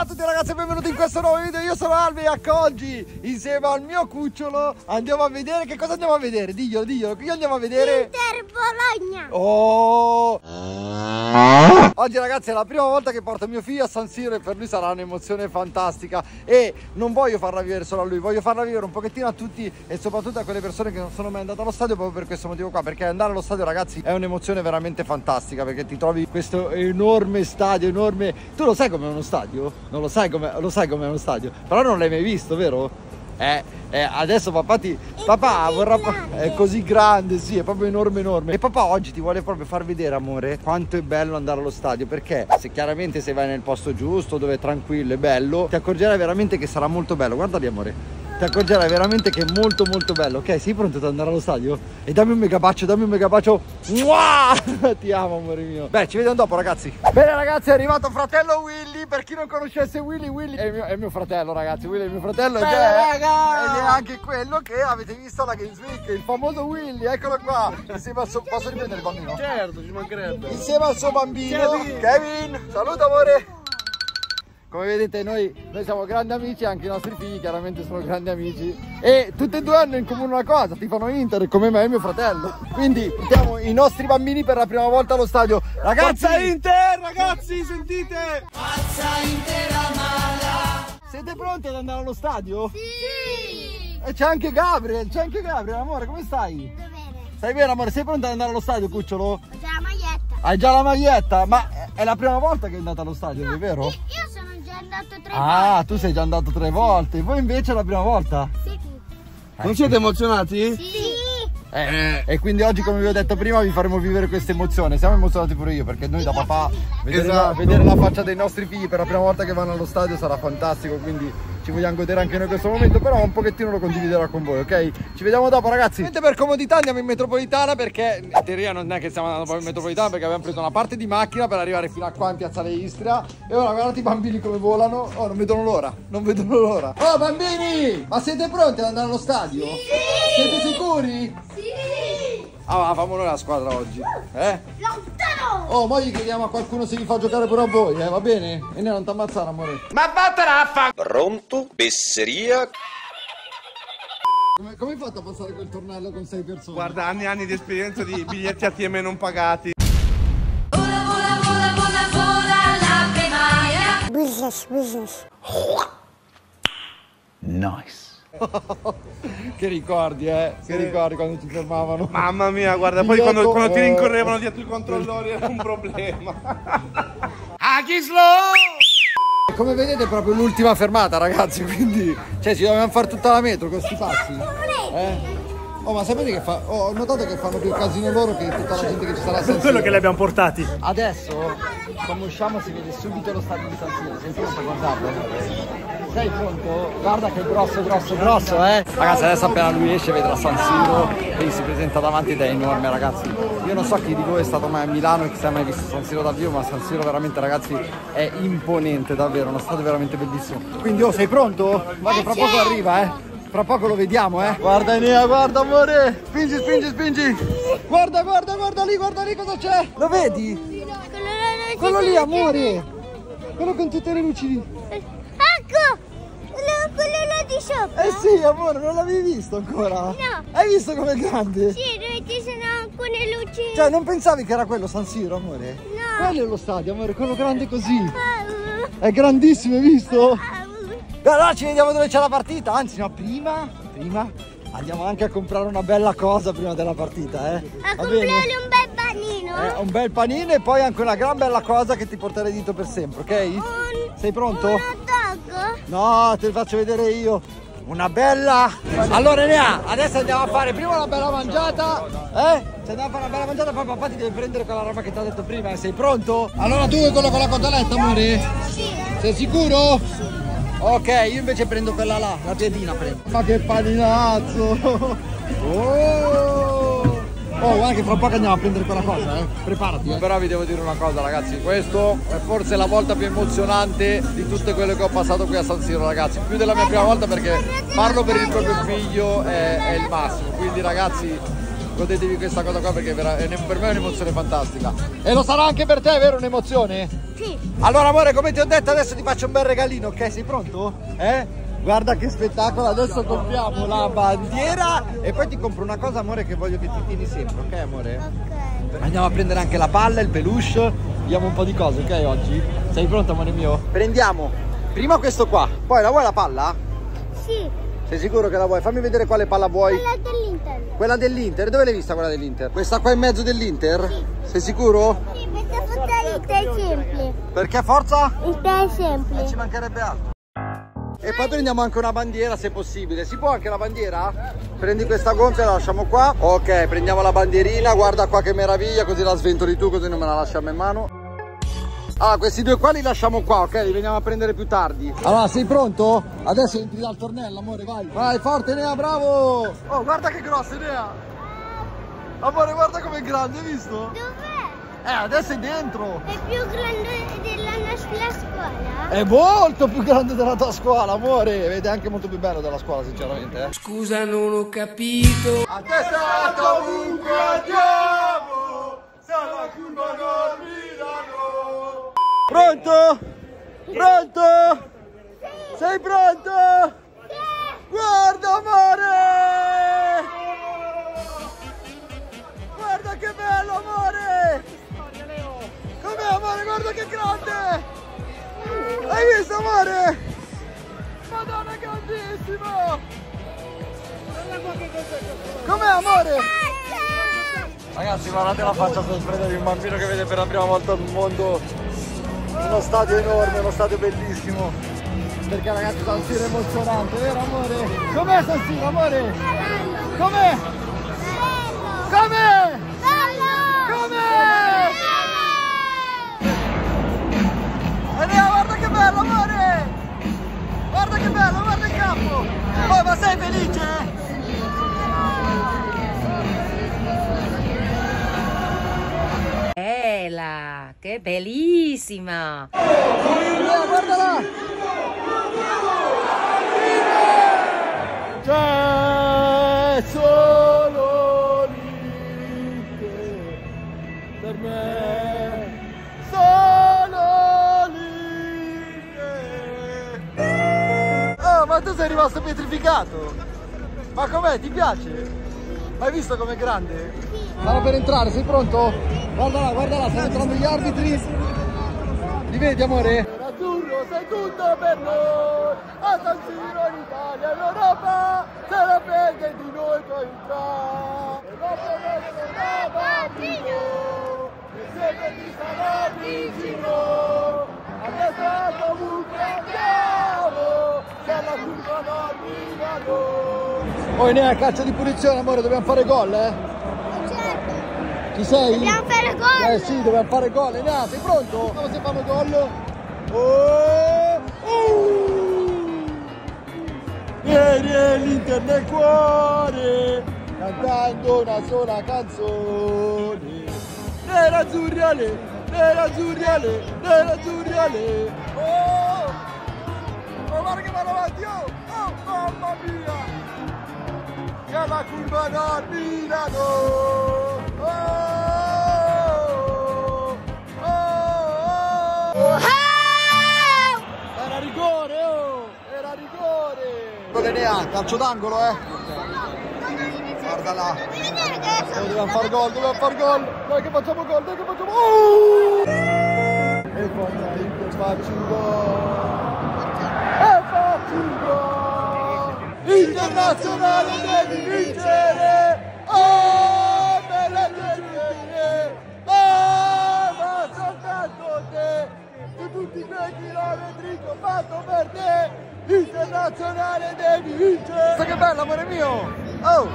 tutti ragazzi e benvenuti in questo nuovo video. Io sono Albi e oggi insieme al mio cucciolo andiamo a vedere, che cosa andiamo a vedere? Diglielo, che andiamo a vedere? Inter Bologna. Oh! Oggi ragazzi è la prima volta che porto mio figlio a San Siro e per lui sarà un'emozione fantastica. E non voglio farla vivere solo a lui, voglio farla vivere un pochettino a tutti e soprattutto a quelle persone che non sono mai andate allo stadio, proprio per questo motivo qua. Perché andare allo stadio ragazzi è un'emozione veramente fantastica, perché ti trovi questo enorme stadio, enorme. Tu lo sai com'è uno stadio? Non lo sai com'è uno stadio, però non l'hai mai visto, vero? Adesso papà vorrà, è così grande, sì, è proprio enorme. E papà oggi ti vuole proprio far vedere, amore, quanto è bello andare allo stadio. Perché chiaramente se vai nel posto giusto, dove è tranquillo e bello, ti accorgerai veramente che sarà molto bello. Guarda lì, amore, ti accorgerai veramente che è molto bello. Ok, sei pronto ad andare allo stadio? E dammi un mega bacio. Mua! Ti amo, amore mio. Beh, ci vediamo dopo ragazzi. Bene ragazzi, è arrivato fratello Willy. Per chi non conoscesse Willy è mio fratello ragazzi. Willy è il mio fratello ed è anche quello che avete visto alla Games Week, il famoso Willy, eccolo qua. Insieme al suo, posso riprendere il bambino? Certo, ci mancherebbe. Insieme al suo bambino Kevin. Saluta amore. Come vedete noi siamo grandi amici, anche i nostri figli chiaramente sono grandi amici. E tutti e due hanno in comune una cosa, tifano Inter come me e mio fratello. Quindi mettiamo i nostri bambini per la prima volta allo stadio. Ragazzi! Forza Inter, ragazzi, sentite! Forza Inter amala. Siete pronti ad andare allo stadio? Sì. E c'è anche Gabriel, amore, come stai? Bene. Stai bene amore? Sei pronto ad andare allo stadio, cucciolo? Ho già la maglietta. Hai già la maglietta? Ma è la prima volta che è andata allo stadio, è vero? Io sono già andato 3 volte. Ah, tu sei già andato 3 volte. Voi invece è la prima volta? Sì. Non siete emozionati? Sì. E quindi oggi, come vi ho detto prima, vi faremo vivere questa emozione. Siamo emozionati pure io, perché noi da papà vedere la faccia dei nostri figli per la prima volta che vanno allo stadio sarà fantastico. Quindi ci vogliamo godere anche noi questo momento, però un pochettino lo condividerò con voi, ok? Ci vediamo dopo ragazzi. Per comodità andiamo in metropolitana, perché in teoria non è che stiamo andando proprio in metropolitana, perché abbiamo preso una parte di macchina per arrivare fino a qua in piazzale Istria. E ora guardate i bambini come volano. Oh, non vedono l'ora. Oh bambini, ma siete pronti ad andare allo stadio? Sì. Siete sicuri? Sì. Ah, famo noi la squadra oggi, Lontano. Oh, mo gli chiediamo a qualcuno se vi fa giocare pure a voi, va bene? E noi non ti ammazzare, amore. Ma vattene a fa... Pronto? Besseria? Come hai fatto a passare quel tornello con 6 persone? Guarda, anni e anni di esperienza di biglietti ATM non pagati. Vola la primaria. Business. Nice. Che ricordi, Che ricordi quando ci fermavano? Mamma mia, guarda, poi quando ti rincorrevano dietro i controllori era un problema. A chi slow! Come vedete è proprio l'ultima fermata ragazzi, quindi cioè ci dobbiamo fare tutta la metro con sti pazzi. Oh, ma sapete che ho notato che fanno più casino loro che tutta la gente che ci sarà a San Siro. Quello che li abbiamo portati. Adesso quando usciamo si vede subito lo stadio di San Siro. Sei pronto a guardarlo? Sei pronto? Guarda che grosso, Ragazzi, adesso appena lui esce vedrà San Siro e si presenta davanti ed è enorme, ragazzi. Io non so chi di voi è stato mai a Milano e chi si è mai visto San Siro dal vivo, ma San Siro veramente, ragazzi, è imponente, davvero, uno stadio veramente bellissimo. Quindi, sei pronto? Guarda, fra poco arriva, Fra poco lo vediamo, Guarda Enea, guarda amore. Spingi. Guarda lì cosa c'è. Lo vedi? Quello lì, amore. Quello con tutte le luci lì. Ecco! Quello là di sopra. Eh sì, amore, non l'avevi visto ancora? No. Hai visto com'è grande? Sì, dove ci sono alcune luci. Cioè, non pensavi che era quello San Siro, amore? No. Quello è lo stadio, amore, quello grande così. È grandissimo, hai visto? Allora ci vediamo dove c'è la partita. Anzi, no, prima andiamo anche a comprare una bella cosa prima della partita, A comprare un bel panino. Un bel panino e poi anche una gran bella cosa che ti porterei dentro per sempre, ok? Sei pronto? Un hot dog? No, te lo faccio vedere io. Una bella. Allora Enea, adesso andiamo a fare prima una bella mangiata. Se andiamo a fare una bella mangiata, poi papà ti deve prendere quella roba che ti ho detto prima. Sei pronto? Allora tu vuoi quello con la cotoletta, amore? Sì. Sei sicuro? Sì. Ok, io invece prendo quella là, la piedina prendo. Ma che paninazzo! Oh, guarda che fra poco andiamo a prendere quella cosa, Preparati, Però vi devo dire una cosa, ragazzi, questo è forse la volta più emozionante di tutte quelle che ho passato qui a San Siro, ragazzi. Più della mia prima volta, perché farlo per il proprio figlio è il massimo. Quindi, ragazzi, godetevi questa cosa qua perché per me è un'emozione fantastica. E lo sarà anche per te, vero? Un'emozione? Sì. Allora amore, come ti ho detto, adesso ti faccio un bel regalino, ok? Sei pronto? Guarda che spettacolo, adesso compriamo la bandiera e poi ti compro una cosa amore che voglio che ti tieni sempre, ok amore? Ok. Andiamo a prendere anche la palla, il peluche, vediamo un po' di cose, ok oggi? Sei pronto amore mio? Prendiamo prima questo qua, poi la vuoi la palla? Sì. Sei sicuro che la vuoi? Fammi vedere quale palla vuoi. Quella dell'Inter. Quella dell'Inter? Dove l'hai vista quella dell'Inter? Questa qua in mezzo dell'Inter? Sì. Sei sicuro? Sì, perché forza Inter è semplice. Perché forza? Inter è Ci semplice. mancherebbe altro. E poi prendiamo anche una bandiera se possibile. Si può anche la bandiera? Prendi questa gonfia e la lasciamo qua. Ok, prendiamo la bandierina. Guarda qua che meraviglia, così la sventoli tu, così non me la lasciamo in mano. Ah, questi due qua li lasciamo qua, ok? Li veniamo a prendere più tardi. Allora, sei pronto? Adesso entri dal tornello, amore, vai. Vai, forte Nea, bravo! Oh, guarda che grosso Nea! Amore, guarda com'è grande, hai visto? Dov'è? Adesso è dentro! È più grande della nostra scuola? È molto più grande della tua scuola, amore! Ed è anche molto più bello della scuola, sinceramente, Scusa, non ho capito. A testa ovunque andiamo! Sarà curva non Milano! Pronto? Pronto? Sei pronto? Guarda amore! Guarda che bello amore! Com'è amore? Guarda che grande! Hai visto amore? Madonna grandissimo! Com'è amore? Ragazzi guardate la faccia sorpresa di un bambino che vede per la prima volta il mondo. Uno stadio enorme, uno stadio bellissimo. Perché ragazzi San Siro è emozionante, vero amore? Com'è San Siro amore? Com'è? Com'è? Com'è? Andiamo, guarda che bello amore! Guarda che bello, guarda il campo! Oh, ma sei felice? Bella, che bellissima! Guardala! C'è solo l'Inter per me, solo l'Inter. Oh, ma tu sei rimasto pietrificato! Ma com'è? Ti piace? Hai visto com'è grande? Stavo per entrare, sei pronto? Guardala, guardala, stanno entrando gli arbitri. Li vedi amore? Azzurro, sei tutto per noi. A San Siro in Italia, in Europa, se la prende di noi poi entra. Europa nostra bambino, e sempre ti sarà vicino. Adesso comunque andiamo, se la curva non Milano. Oh, ne calcio di punizione amore, dobbiamo fare gol, Certo. Ci sei? Dobbiamo fare gol. Sì, dobbiamo fare gol. Enea, sei pronto? Come se fanno gol? Oh! Vieni l'Inter nel cuore, cantando una sola canzone. Nerazzurri ale, nerazzurri ale, nerazzurri ale. Oh! Oh, guarda che vanno avanti, oh! Oh, mamma mia! Che alla curva da Milano! Era rigore, oh! Era rigore! Enea, calcio d'angolo, Guarda là! Dobbiamo far gol, dobbiamo far gol! Dai che facciamo gol, dai che facciamo... Oh! E poi faccio un gol! E faccio un gol! Internazionale devi vincere! Oh, bella gente! Oh, ma soltanto te! Su tutti quei chilometri che ho fatto per te! Internazionale devi vincere! Sai che bello, amore mio! Oh!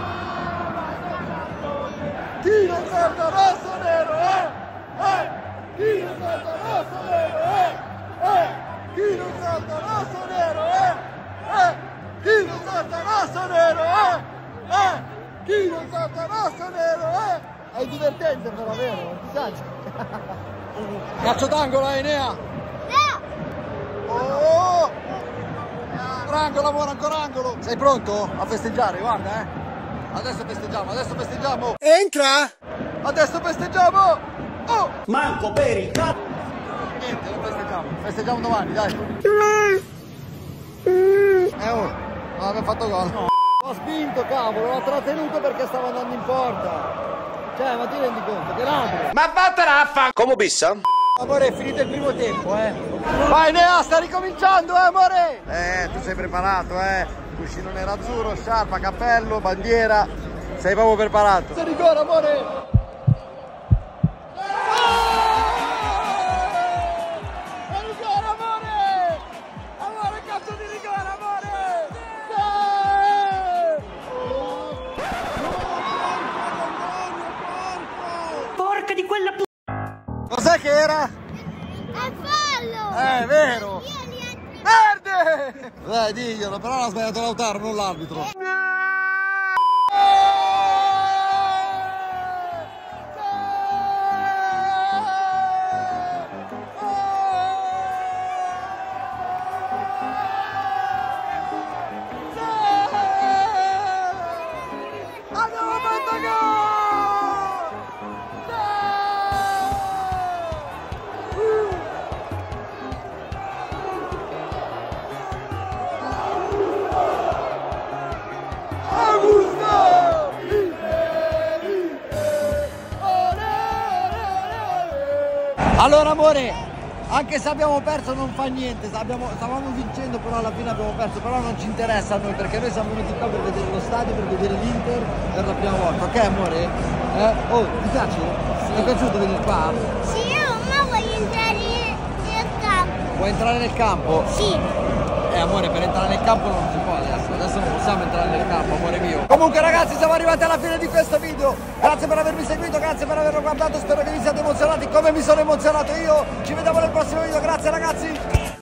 Chi non salta rosso nero, Chi non salta rosso nero, Chi non salta rosso nero, Chi non salta rosso nero, Chi non salta rosso nero, È divertente però, vero? Ti piace? Calcio d'angolo, Enea! Oh! Ancora angolo, amore, ancora angolo! Sei pronto a festeggiare? Guarda, Adesso festeggiamo. Entra! Adesso festeggiamo. Oh! Manco per il cazzo! Niente, non festeggiamo. Festeggiamo domani, dai. Non abbiamo fatto gol. No. L'ho spinto, cavolo, l'ho trattenuto perché stavo andando in porta. Cioè, ma ti rendi conto che ladro? Ma vattene a fa... Come bissa? Amore, è finito il primo tempo, Vai Nea, sta ricominciando, amore! Tu sei preparato, Cuscino nerazzurro, sciarpa, cappello, bandiera. Sei proprio preparato. Sei rigore, amore! Di quella Cos'è che era? È fallo! È vero! Io li entro. Verde! Dai, diglielo, però l'ha sbagliato Lautaro, non l'arbitro. Abbiamo fatto gol! Allora amore, anche se abbiamo perso non fa niente, stavamo vincendo però alla fine abbiamo perso, però non ci interessa a noi perché noi siamo venuti qua per vedere lo stadio, per vedere l'Inter per la prima volta, ok amore? Oh, ti piace? Sì. Ti è piaciuto venire qua? Sì, ma voglio entrare nel campo. Vuoi entrare nel campo? Sì. Amore, per entrare nel campo non si può adesso non possiamo entrare nel campo, amore mio. Comunque ragazzi, siamo arrivati alla fine di questo video. Grazie per avermi seguito, grazie per averlo guardato, spero che vi siate emozionati come mi sono emozionato io. Ci vediamo nel prossimo video, grazie ragazzi.